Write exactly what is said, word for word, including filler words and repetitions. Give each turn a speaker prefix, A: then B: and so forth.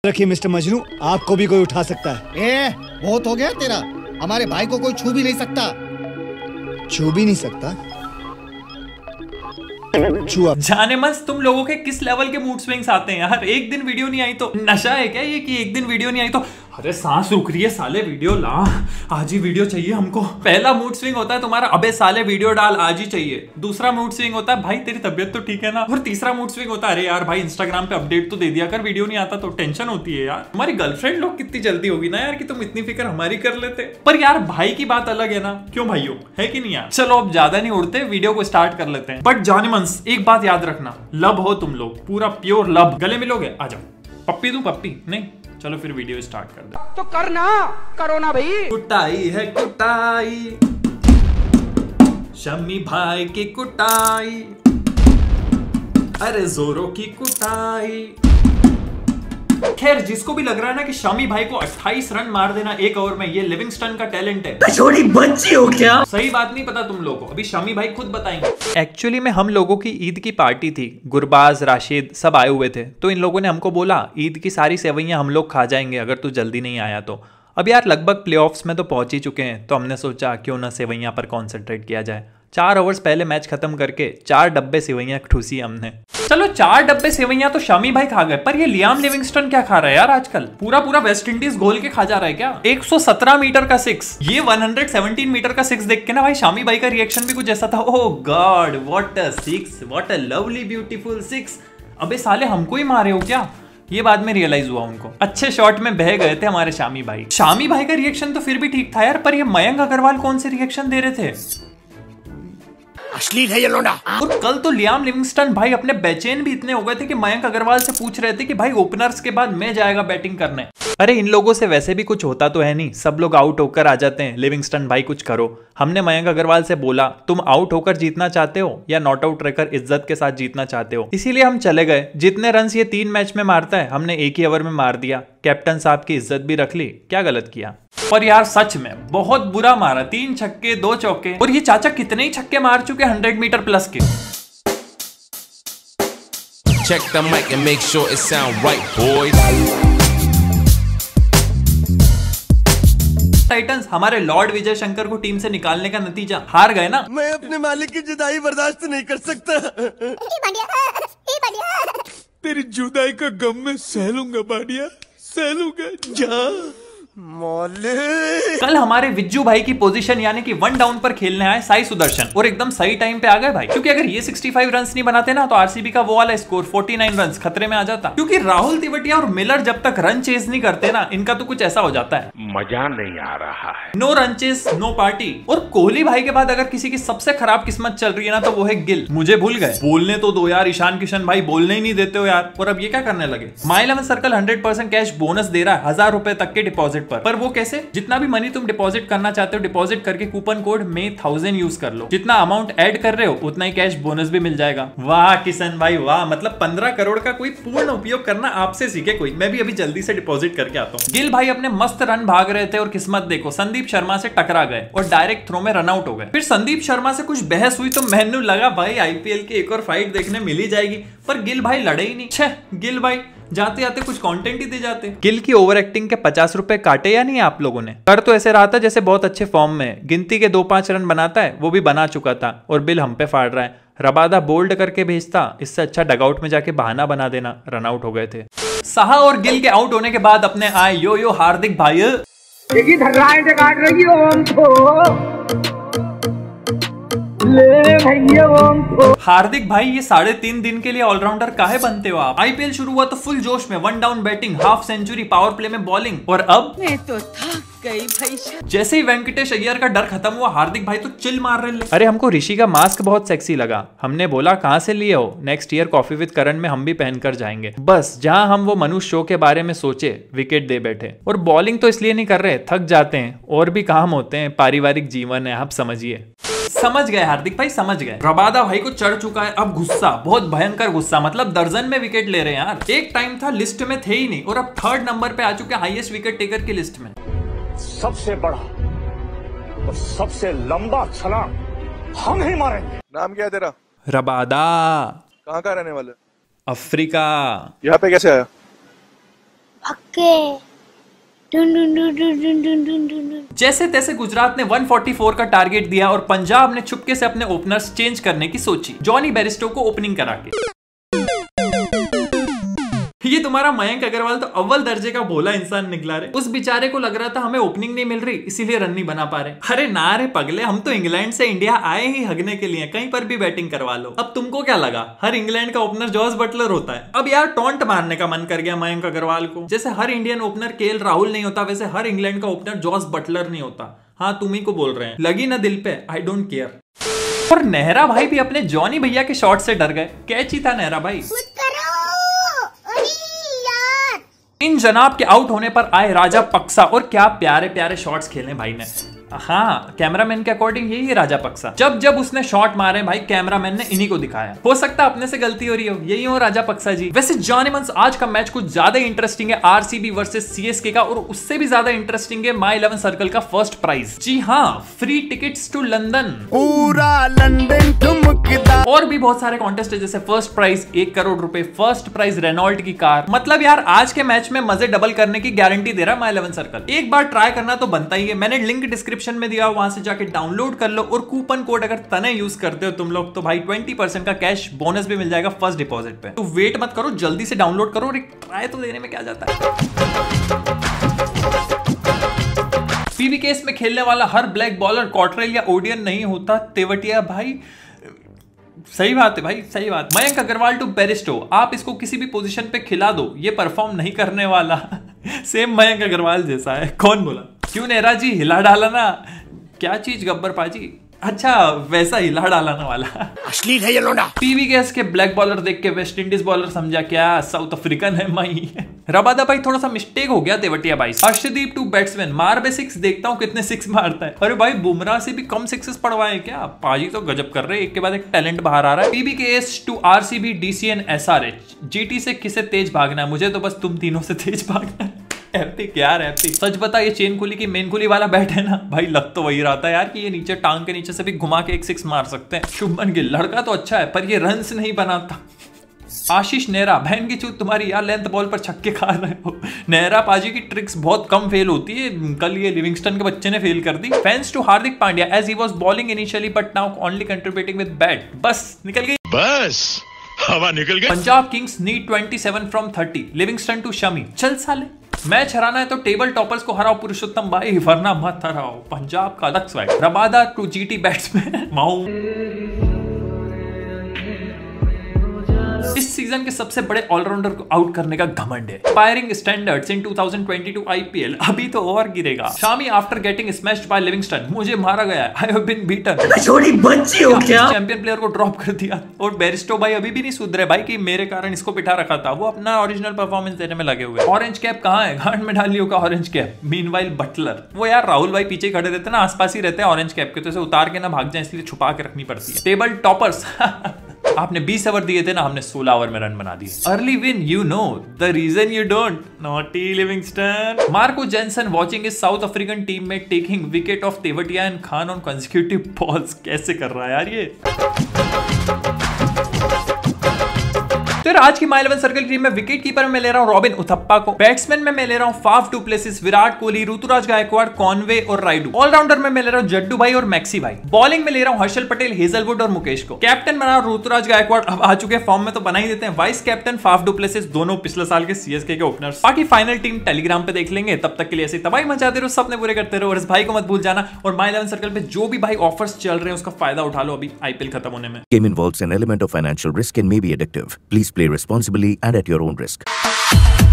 A: रखिए मिस्टर मजनू, आपको भी कोई उठा सकता है।
B: ए, बहुत हो गया तेरा। हमारे भाई को कोई छू भी नहीं सकता।
A: छू भी नहीं सकता? छुआ।
C: जाने मन तुम लोगों के किस लेवल के मूड स्विंग्स आते हैं यार। एक दिन वीडियो नहीं आई तो नशा है क्या ये कि एक दिन वीडियो नहीं आई तो अरे सांस रुक रही है साले, वीडियो ला, आज ही वीडियो चाहिए हमको। पहला मूड स्विंग होता है तुम्हारा अबे साले वीडियो डाल आज ही चाहिए। दूसरा मूड स्विंग होता है भाई तेरी तबीयत तो ठीक है ना। और तीसरा मूड स्विंग होता है अरे यार भाई इंस्टाग्राम पे अपडेट तो दे दिया कर, वीडियो नहीं आता तो टेंशन होती है यार। तुम्हारी गर्लफ्रेंड लोग कितनी जल्दी होगी ना यार कि तुम इतनी फिक्र हमारी कर लेते। पर यार भाई की बात अलग है ना, क्यों भाइयों, है कि नहीं यार। चलो अब ज्यादा नहीं उड़ते, वीडियो को स्टार्ट कर लेते हैं। बट जाने मन एक बात याद रखना, लब हो तुम लोग, पूरा प्योर लब। गले मिलोगे? आ जाओ। पप्पी दूं? पप्पी नहीं, चलो फिर वीडियो स्टार्ट कर दो।
D: तो करना करो ना भाई।
C: कुटाई है कुटाई, शम्मी भाई की कुटाई, अरे जोरों की कुटाई। खैर जिसको भी लग रहा है ना कि शमी भाई को अट्ठाईस रन मार देना एक ओवर में ये लिविंगस्टन का टैलेंट है, छोटी बच्ची हो क्या? सही बात नहीं पता तुम लोगों को, अभी शमी भाई खुद बताएंगे। एक्चुअली में हम लोगों की ईद की पार्टी थी, गुरबाज राशिद सब आए हुए थे, तो इन लोगों ने हमको बोला ईद की सारी सेवैयां हम लोग खा जाएंगे अगर तू जल्दी नहीं आया तो। अब यार लगभग प्लेऑफ्स में तो पहुंच ही चुके हैं, तो हमने सोचा क्यों ना सेवैयां पर कॉन्सेंट्रेट किया जाए। चार ओवर्स पहले मैच खत्म करके चार डब्बे सेवैयां ठूसी हमने। चलो चार डब्बे सेवैयां तो शमी भाई खा गए, पर ये लियाम लिविंगस्टन क्या खा रहा है यार आजकल? पूरा पूरा वेस्ट इंडीज घोल के खा जा रहा है क्या? एक सौ सत्रह मीटर का सिक्स, ये एक सौ सत्रह मीटर का सिक्स देख के ना भाई शमी भाई का रिएक्शन भी कुछ ऐसा था, oh god what a six, what a lovely beautiful six. अबे साले हमको ही मारे हो क्या? ये बाद में रियलाइज हुआ उनको। अच्छे शॉट में बह गए थे हमारे शामी भाई। शामी भाई का रिएक्शन तो फिर भी ठीक था यार, पर ये मयंक अग्रवाल कौन से रिएक्शन दे रहे थे?
B: अश्लील है ये लोंडा।
C: और कल तो लियाम लिविंगस्टन भाई अपने बेचैन भी इतने हो गए थे कि मयंक अग्रवाल से पूछ रहे थे कि भाई ओपनर्स के बाद मैं जाएगा बैटिंग करने। अरे इन लोगों से वैसे भी कुछ होता तो है नहीं, सब लोग आउट होकर आ जाते हैं, लिविंगस्टन भाई कुछ करो। हमने मयंक अग्रवाल से बोला तुम आउट होकर जीतना चाहते हो या नॉट आउट रहकर इज्जत के साथ जीतना चाहते हो, इसीलिए हम चले गए। जितने रन ये तीन मैच में मारता है हमने एक ही ओवर में मार दिया। कैप्टन साहब की इज्जत भी रख ली, क्या गलत किया? पर यार सच में बहुत बुरा मारा, तीन छक्के दो चौके। और ये चाचा कितने ही छक्के मार चुके हंड्रेड मीटर प्लस के।
E: Check the mic and make sure it sound right, boys.
C: Titans हमारे लॉर्ड विजय शंकर को टीम से निकालने का नतीजा हार गए ना।
F: मैं अपने मालिक की जुदाई बर्दाश्त नहीं कर सकता। तेरी जुदाई का गम मैं सह लूंगा बाडिया, सह लूंगा। जा
C: कल हमारे विज्जू भाई की पोजीशन यानी कि वन डाउन पर खेलने आए साई सुदर्शन, और एकदम सही टाइम पे आ गए भाई, क्योंकि अगर ये पैंसठ रन्स नहीं बनाते ना तो आरसीबी का वो वाला स्कोर उनचास रन्स खतरे में आ जाता। क्योंकि राहुल तिवटिया और मिलर जब तक रन चेज नहीं करते ना, इनका तो कुछ ऐसा हो जाता है,
G: मजा नहीं आ रहा है।
C: No run chase no party. और कोहली भाई के बाद अगर किसी की सबसे खराब किस्मत चल रही है ना तो वो है गिल। मुझे भूल गए बोलने तो दो यार, ईशान किशन भाई बोलने ही नहीं देते हो यार। और अब ये क्या करने लगे? My Eleven Circle hundred percent cash bonus दे रहा है हजार रुपए तक के डिपॉजिट पर, पर वो कैसे? जितना भी मनी तुम डिपॉजिट करना चाहते हो डिपॉजिट करके कूपन कोड में थाउजेंड यूज कर लो, जितना अमाउंट ऐड कर रहे हो उतना ही कैश बोनस भी मिल जाएगा। वाह किशन भाई वाह, मतलब पंद्रह करोड़ का कोई पूर्ण उपयोग करना आपसे सीखे कोई। मैं भी अभी जल्दी से डिपॉजिट करके आता हूँ। गिल भाई अपने मस्त रन भाग रहे थे और किस्मत देखो संदीप शर्मा से टकरा गए और डायरेक्ट थ्रो में रन आउट हो गए। फिर संदीप शर्मा से कुछ बहस हुई तो मैंने लगा भाई आईपीएल की एक और फाइट देखने मिल ही जाएगी, पर गिल भाई लड़े ही नहीं। छह गिल भाई जाते जाते कुछ कंटेंट ही दे जाते। गिल की ओवर एक्टिंग के पचास रुपए काटे या नहीं आप लोगों ने? कर तो ऐसे रहा था जैसे बहुत अच्छे फॉर्म में, गिनती के दो पांच रन बनाता है वो भी बना चुका था और बिल हम पे फाड़ रहा है। रबादा बोल्ड करके भेजता, इससे अच्छा डगआउट में जाके बहाना बना देना। रन आउट हो गए थे। साहा और गिल के आउट होने के बाद अपने आए यो यो हार्दिक भाई,
D: काट रही हो ले भैया वो।
C: हार्दिक भाई ये साढ़े तीन दिन के लिए ऑलराउंडर काहे बनते हो आप? आईपीएल शुरू हुआ तो फुल जोश में one down batting, half century, power play में बॉलिंग, और अब
D: मैं तो थक गई भाई।
C: जैसे ही वेंकटेश अय्यर का डर खत्म हुआ हार्दिक भाई तो चिल मार रहे हैं।
H: अरे हमको ऋषि का मास्क बहुत सेक्सी लगा, हमने बोला कहाँ से लिए हो? Next year coffee with Karan में हम भी पहनकर जाएंगे। बस जहाँ हम वो मनुष्य शो के बारे में सोचे विकेट दे बैठे। और बॉलिंग तो इसलिए नहीं कर रहे, थक जाते हैं, और भी काम होते हैं, पारिवारिक जीवन है, आप समझिए।
C: समझ गए हार्दिक भाई समझ गए। रबादा भाई को चढ़ चुका है अब गुस्सा, बहुत भयंकर गुस्सा, मतलब दर्जन में विकेट ले रहे हैं यार। एक टाइम था लिस्ट में थे ही नहीं और अब थर्ड नंबर पे आ चुके हाईएस्ट विकेट टेकर की लिस्ट में।
G: सबसे बड़ा और सबसे लंबा छलांग हम ही मारेंगे।
F: नाम क्या है तेरा?
H: रबादा।
F: कहाँ का रहने वाला?
H: अफ्रीका।
F: यहाँ पे कैसे आया?
I: छक्के डुन डुन डुन डुन डुन डुन डुन डुन डुन।
H: जैसे तैसे गुजरात ने एक सौ चौवालीस का टारगेट दिया और पंजाब ने चुपके से अपने ओपनर्स चेंज करने की सोची, जॉनी बेरिस्टो को ओपनिंग करा के। ये तुम्हारा मयंक अग्रवाल तो अव्वल दर्जे का भोला इंसान निकला रे। उस बेचारे को लग रहा था हमें ओपनिंग नहीं मिल रही इसीलिए रन नहीं बना पा रहे। अरे ना रे पगले, हम तो इंग्लैंड से इंडिया आए ही हगने के लिए, कहीं पर भी बैटिंग करवा लो। अब तुमको क्या लगा हर इंग्लैंड का ओपनर जॉस बटलर होता है? अब यार टॉन्ट मारने का मन कर गया मयंक अग्रवाल को। जैसे हर इंडियन ओपनर के एल राहुल नहीं होता, वैसे हर इंग्लैंड का ओपनर जॉस बटलर नहीं होता। हाँ तुम ही को बोल रहे हैं, लगी ना दिल पे, आई डोंट केयर। और नेहरा भाई भी अपने जॉनी भैया के शॉट से डर गए। कैची था नेहरा भाई। इन जनाब के आउट होने पर आए राजा पक्सा और क्या प्यारे प्यारे शॉट्स खेले भाई ने। हाँ कैमरामैन के अकॉर्डिंग यही है राजा पक्सा। जब जब उसने शॉट मारे भाई कैमरामैन ने इन्हीं को दिखाया। हो सकता है अपने से गलती हो रही हो, यही हो राजा पक्सा जी। वैसे जॉनी मंस आज का मैच कुछ ज्यादा इंटरेस्टिंग है आरसीबी वर्सेस सीएसके का, और उससे भी ज्यादा इंटरेस्टिंग है माई इलेवन सर्कल का फर्स्ट प्राइज। जी हाँ, फ्री टिकट्स टू लंदन, पूरा लंदन ठुमकदा। और भी बहुत सारे कॉन्टेस्ट है, जैसे फर्स्ट प्राइज एक करोड़ रुपए, फर्स्ट प्राइज रेनॉल्ट की कार। मतलब यार आज के मैच में मजे डबल करने की गारंटी दे रहा है माई इलेवन सर्कल। एक बार ट्राई करना तो बनता ही है। मैंने लिंक डिस्क्रिप्शन में दिया, वहां से जाके डाउनलोड कर लो, और कूपन कोड अगर तने यूज करते हो तुम लोग तो भाई बीस परसेंट का कैश बोनस भी मिल जाएगा फर्स्ट डिपॉजिट पे। तो वेट मत करो, जल्दी से डाउनलोड करो और एक ट्राई तो देने में क्या जाता है। पीवीकेएस में खेलने वाला हर ब्लैक बॉलर कॉटरेल या ओडियन नहीं होता तेवटिया भाई। सही बात है भाई, सही बात। मयंक अग्रवाल टू बेरिस्टो, आप इसको किसी भी पोजीशन पे खिला दो, ये परफॉर्म नहीं करने वाला। सेम मयंक अग्रवाल जैसा है। कौन बोला? क्यों नेहरा जी हिला डाला ना। क्या चीज गब्बर पाजी? अच्छा वैसा हिला डालाना वाला। अश्लील है ये लोना। पीवीकेएस के ब्लैक बॉलर देख के वेस्ट इंडीज बॉलर समझा क्या साउथ अफ्रीकन है माई। रबादा भाई थोड़ा सा मिस्टेक हो गया तेवटिया भाई। अर्शदीप टू बैट्समैन, मार बे सिक्स, देखता हूँ कितने सिक्स मारता है। अरे भाई बुमराह से भी कम सिक्सेस पड़वाए क्या? पाजी तो गजब कर रहे हैं, एक के बाद एक टैलेंट बाहर आ रहा है। PBKS to RCB DC and SRH, GT से किसे तेज भागना है? मुझे तो बस तुम तीनों से तेज भागना है। एपिक यार एपिक। सच बता ये चेन कुली की मेन कुली वाला बैट है ना भाई, लग तो वही रहा था यार कि ये नीचे टांग के नीचे से भी घुमा के एक सिक्स मार सकते हैं। शुभमन गिल लड़का तो अच्छा है पर ये रन्स नहीं बनाता। आशीष नेहरा, बहन की चूत तुम्हारी यार, लेंथ बॉल पर छक्के खा रहे हो। नेहरा पाजी की ट्रिक्स बहुत कम फेल होती है, कल ये लिविंगस्टन के बच्चे ने फेल कर दी। Fans to Hardik Pandya, as he was bowling initially but now only contributing with bat. बस निकल गई, बस हवा निकल गई। पंजाब किंग्स नीड सत्ताईस फ्रॉम तीस, लिविंगस्टन टू शमी। चल साले, मैच हराना है तो टेबल टॉपर्स को हराओ पुरुषोत्तम भाई, वरना मत हराओ। पंजाब का अलग swag. Rabada to GT batsman, माऊ। इस सीजन के सबसे बड़े ऑलराउंडर को आउट करने का घमंड है। फायरिंग स्टैंडर्ड्स इन दो हज़ार बाईस आईपीएल, अभी तो और गिरेगा। Shami after getting smashed by Livingstone, मुझे मारा गया, आई हैव बीन बीटन। छोटी बच्ची हो क्या? चैंपियन प्लेयर को ड्रॉप कर दिया। और बेरिस्टो भाई अभी भी नहीं सुधरे भाई कि मेरे कारण इसको बिठा रखा था। वो अपना ओरिजिनल परफॉर्मेंस देने में लगे हुए। ऑरेंज कैप कहाँ है? घाट में डालियो का ऑरेंज कैप। मीनवाइल बटलर, वो यार राहुल भाई पीछे खड़े रहते ना, आसपास ही रहते हैं ऑरेंज कैप के, तो इसे उतार के ना भाग जाए इसलिए छुपा के रखनी पड़ती है। टेबल टॉपर्स आपने बीस ओवर दिए थे ना, हमने सोलह ओवर में रन बना दिए। Early win, you know the reason you don't. Naughty Livingstone. Marco Jansen watching is South African team में taking wicket of Tewatia and Khan on consecutive balls. कैसे कर रहा है यार ये? तो आज की माई इलेवन सर्कल टीम में विकेट कीपर में मैं ले रहा हूं रॉबिन उथप्पा को, बैट्समैन में मैं ले रहा हूं Faf du Plessis, Virat Kohli, Ruturaj Gaikwad, Conway और राइडू। ऑलराउंडर में मैं ले रहा हूं जड्डू भाई और मैक्सी भाई। बॉलिंग में ले रहा हूं हर्षल पटेल, हेजलवुड और मुकेश को। कैप्टन बना रहा हूं ऋतुराज गायकवाड़, अब आ चुके फॉर्म में तो बना ही देते हैं। Vice captain Faf du Plessis, दोनों पिछले साल के सीएसके के ओपनर्स। बाकी फाइनल टीम टेलीग्राम पे देख लेंगे, तब तक के लिए ऐसे तबाही मचाते रहो, सपने पूरे करते रहो, और इस भाई को मत भूल जाना। और माई इलेवन सर्कल पे जो भी भाई ऑफर्स चल रहे हैं उसका फायदा उठा लो अभी आईपीएल खत्म होने में।
J: Game involves an element of financial risk and may be addictive. Please play responsibly and at your own risk.